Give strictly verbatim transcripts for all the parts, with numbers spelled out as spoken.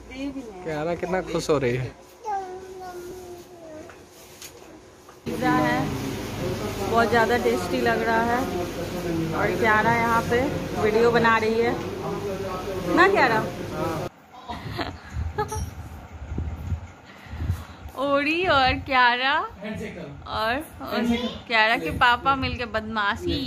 क्यारा कितना खुश हो रही है। पिज़्ज़ा है, बहुत ज़्यादा टेस्टी लग रहा है और क्यारा यहाँ पे वीडियो बना रही है ना क्यारा। ओरी और क्यारा और क्यारा के पापा मिलके बदमाशी।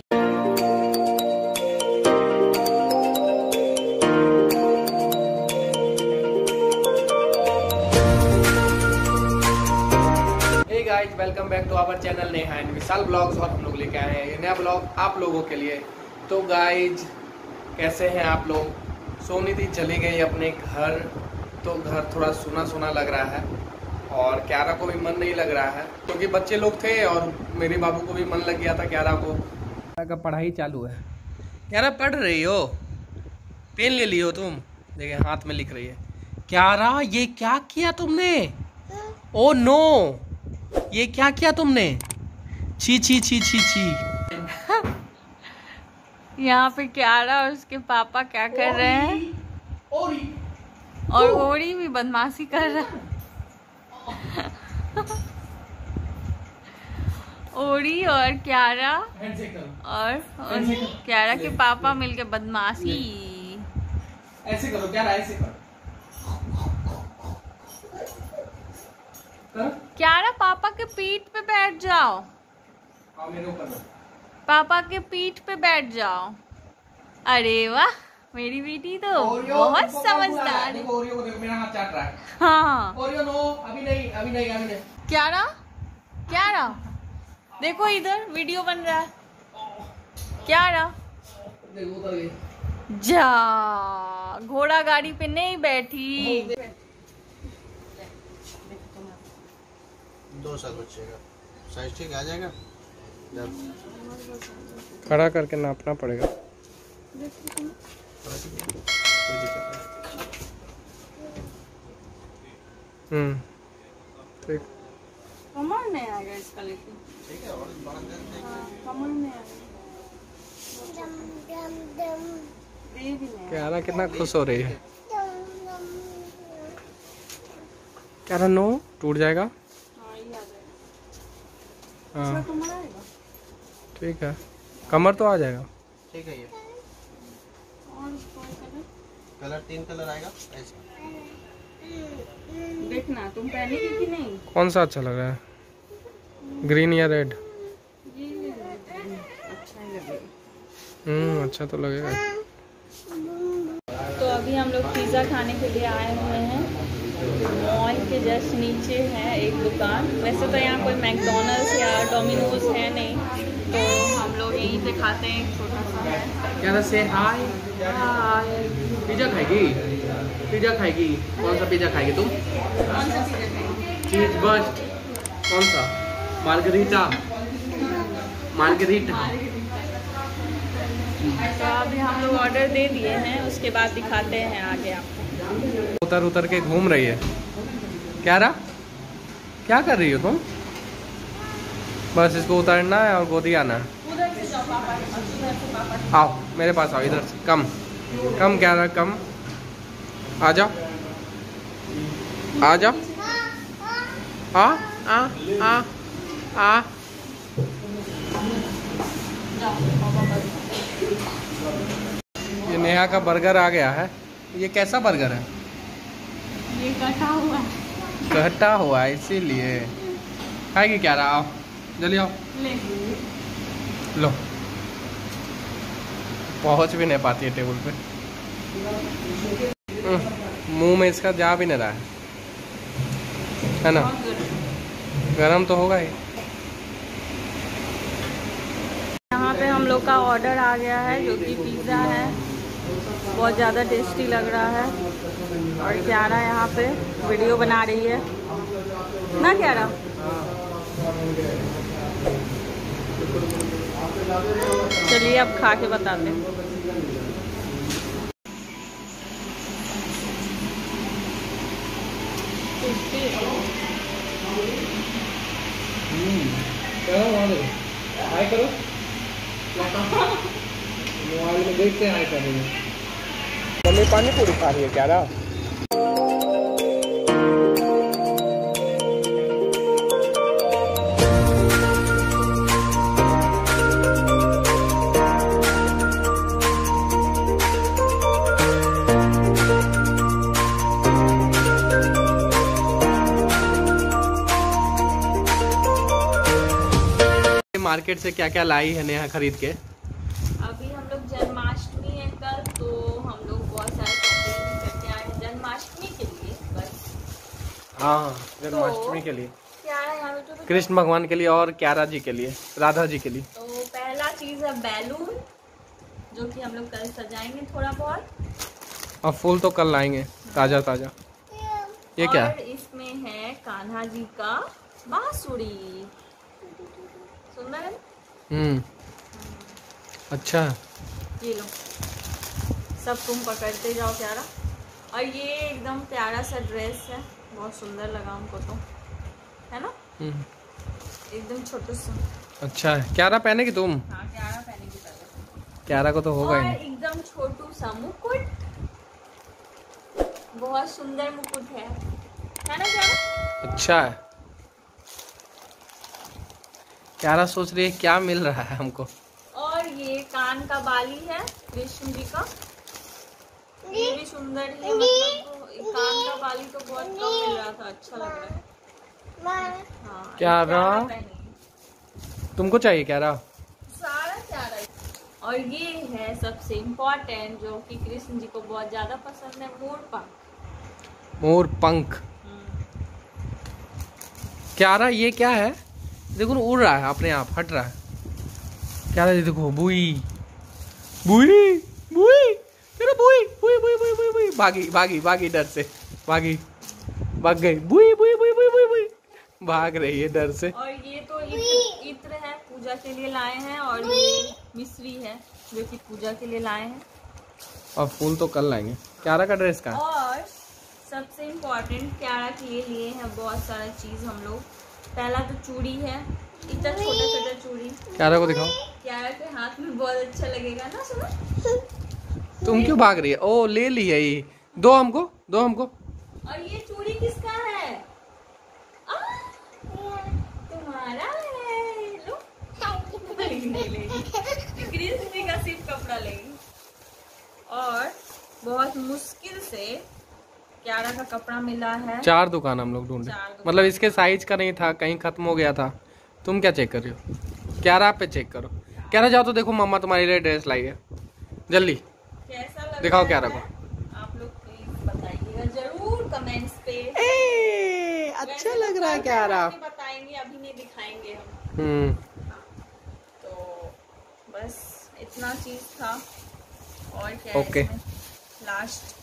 Guys welcome back to our channel Neha and Vishal vlogs. और हम लोग लेके आए हैं ये नया ब्लॉग आप लोगों के लिए। तो गाइस कैसे हैं आप लोग। सोनी दी चली गई अपने घर, तो घर थोड़ा सुना सुना लग रहा है और क्यारा को भी मन नहीं लग रहा है क्योंकि तो बच्चे लोग थे और मेरे बाबू को भी मन लग गया था। क्यारा को क्यारा का पढ़ाई चालू है। क्यारा पढ़ रही हो, पेन ले ली हो तुम, देखिए हाथ में लिख रही है। क्यारा ये क्या किया तुमने, ओ नो ये क्या किया तुमने, छी छी छी छी छी। यहाँ पे क्यारा और उसके पापा क्या कर रहे हैं, ओरी और ओरी भी बदमाशी कर रहा है। ओरी और क्यारा और, और क्यारा के पापा मिलके बदमाशी। ऐसे करो क्यारा, ऐसे करो। क्यारा पापा के पीठ पे बैठ जाओ, हाँ, मेरे ऊपर पापा के पीठ पे बैठ जाओ। अरे वाह मेरी बेटी तो बहुत समझदार है। ओरियो को देखो, मेरा हाथ चाट रहा है। हाँ ओरियो नो, अभी नहीं अभी नहीं अभी नहीं। क्यारा क्यारा देखो इधर वीडियो बन रहा है। क्यारा देखो उधर गई। जा घोड़ा गाड़ी पे नहीं बैठी। दो साल बच्चे का साइज ठीक आ जाएगा। खड़ा करके नापना पड़ेगा। हम्म ठीक। कमर नहीं आएगा इसका, लेकिन ठीक है और बड़ा दे देंगे। हाँ, कमर नहीं आएगा। दे भी नहीं। क्यारा कितना खुश हो रही है। क्यारा नो टूट जाएगा। हाँ ठीक है, कमर तो आ जाएगा। ठीक है ये और कलर कलर तीन कलर आएगा ऐसे। देखना तुम पहनेगी कि नहीं। कौन सा अच्छा लग रहा है, ग्रीन या रेड। ये अच्छा ही लगेगा। हम्म अच्छा तो लगेगा। तो अभी हम लोग पिज़्ज़ा खाने के लिए आए हुए हैं। मॉल के जस्ट नीचे है एक दुकान। वैसे तो यहाँ कोई मैकडोनल्ड्स या डोमिनोज है नहीं, तो हम लोग यहीं पे खाते हैं। एक छोटा सा है। क्यारा से हाय। हाय। पिज्जा खाएगी, पिज्जा खाएगी। कौन सा पिज्जा खाएगी तुम। कौन सा पिज़्ज़ा खाएंगे। चीज बस्ट। कौन सा, मार्गरीटा मार्गरीटा। तो अभी हम लोग ऑर्डर दे दिए हैं, उसके बाद दिखाते हैं आगे आपको। उतर उतर के घूम रही है। क्यारा क्या कर रही हो तुम। बस इसको उतरना है और गोदी आना है। आओ मेरे पास आओ, इधर से कम कम क्यारा कम, आ जाओ आ जाओ। आ आ आ आ ये नेहा का बर्गर आ गया है। ये कैसा बर्गर है, ये कटा हुआ है। घटा हुआ है इसीलिए। खाएगी क्यारा, आओ जल्दी आओ। ले लो, पहुंच भी नहीं पाती है टेबल पे। मुंह में इसका जा भी नहीं रहा है, है ना। गरम तो होगा ही। यहाँ पे हम लोग का ऑर्डर आ गया है, जो कि पिज़्ज़ा है। बहुत ज़्यादा टेस्टी लग रहा है और क्यारा यहाँ पे वीडियो बना रही है ना क्यारा। चलिए अब खा के बताते हैं। हाय करो, मोबाइल में देखते हैं हाय करेंगे। मम्मी पानी पूरी खा रही है क्यारा। मार्केट से क्या क्या लाई है नेहा खरीद के? अभी हम लोग जन्माष्टमी है कल, तो हम लोग बहुत सारे शॉपिंग करके आए हैं जन्माष्टमी के लिए बस। हाँ, जन्माष्टमी तो के लिए क्या है यहाँ पे तो कृष्ण भगवान के लिए और क्यारा जी के लिए, राधा जी के लिए। तो पहला चीज है बैलून, जो कि हम लोग कल सजाएंगे थोड़ा बहुत। और फूल तो कल लाएंगे ताजा ताजा। ये क्या और है? इसमें है कान्हा जी का बांसुरी, सुंदर है। हम्म, अच्छा। ये लो, सब तुम पकड़ते जाओ प्यारा। और ये एकदम प्यारा सा ड्रेस है, बहुत सुंदर लगा हमको तो, है ना? हम्म, एकदम छोटा सा। अच्छा है। क्यारा पहनेगी तुम? हाँ, क्यारा पहनेगी पहले। क्यारा को तो होगा और ही। एकदम छोटू सा मुकुट, बहुत सुंदर मुकुट है, है ना क्यारा? अच्छा है। क्यारा सोच रही है क्या मिल रहा है हमको। और ये कान का बाली है कृष्ण जी का, ये भी सुंदर ही है। मतलब कान का बाली तो बहुत कम मिल रहा था, अच्छा लग रहा है। हाँ, क्यारा पहनेगी। तुमको चाहिए क्यारा? सारा क्यारा। और ये है सबसे इम्पोर्टेंट, जो कि कृष्ण जी को बहुत ज्यादा पसंद है, मोर पंख। मोर पंख। क्यारा ये क्या है? देखो ना, उड़ रहा है अपने आप, हट रहा है। क्यारा जी देखो, बुई बुई बुई, तेरा बुई बुई बुई बुई बुई बुई, भागी भागी भागी डर से, भागी भाग गई, बुई बुई बुई बुई बुई बुई, भाग रही है डर से। और ये तो इत्र, इत्र है, पूजा के लिए लाए हैं। और ये मिश्री है, जो कि पूजा के लिए लाए हैं। और फूल तो कल लाएंगे। क्यारा का ड्रेस का। और सबसे इम्पोर्टेंट क्यारा के लिए लिए हैं बहुत सारा चीज हम लोग। पहला तो चूड़ी है, इतना छोटा छोटा चूड़ी। क्यारा को दिखाओ। क्यारा के हाथ में बहुत अच्छा लगेगा ना, सुनो। तुम क्यों भाग रही है? ओ ले ली है ये, दो हमको, दो हमको। और ये चूड़ी किसका है? आ, तुम्हारा है। लो, नहीं लेगी, कृष्ण का सिर्फ कपड़ा लेगी। और बहुत मुश्किल से क्यारा का कपड़ा मिला है। चार दुकान हम लोग ढूंढे, मतलब इसके साइज का नहीं था, कहीं खत्म हो गया था। तुम क्या चेक कर रही हो? क्यारा पे चेक करो। क्यारा जाओ तो देखो, मम्मा तुम्हारे लिए ड्रेस लाई है, जल्दी कैसा लग दिखाओ रहा क्यारा है? को। आप लोग प्लीज बताइएगा जरूर कमेंट्स पे। ए, अच्छा लग रहा है क्यारा। बताएंगे, अभी नहीं दिखाएंगे हम। हम्म, तो बस इतना चीज था। और क्या ओके। है लास्ट?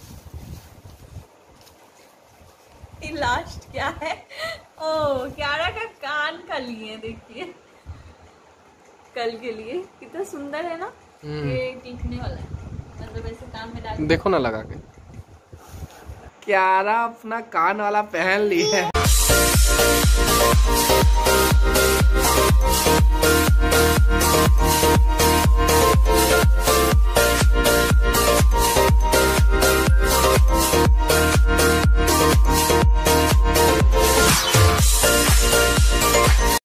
लास्ट क्या है? ओ, क्यारा का कान का लिए, देखिए कल के लिए कितना सुंदर है ना। ये टिकने वाला है, मतलब ऐसे कान में डाल। देखो ना लगा के। क्यारा अपना कान वाला पहन ली है।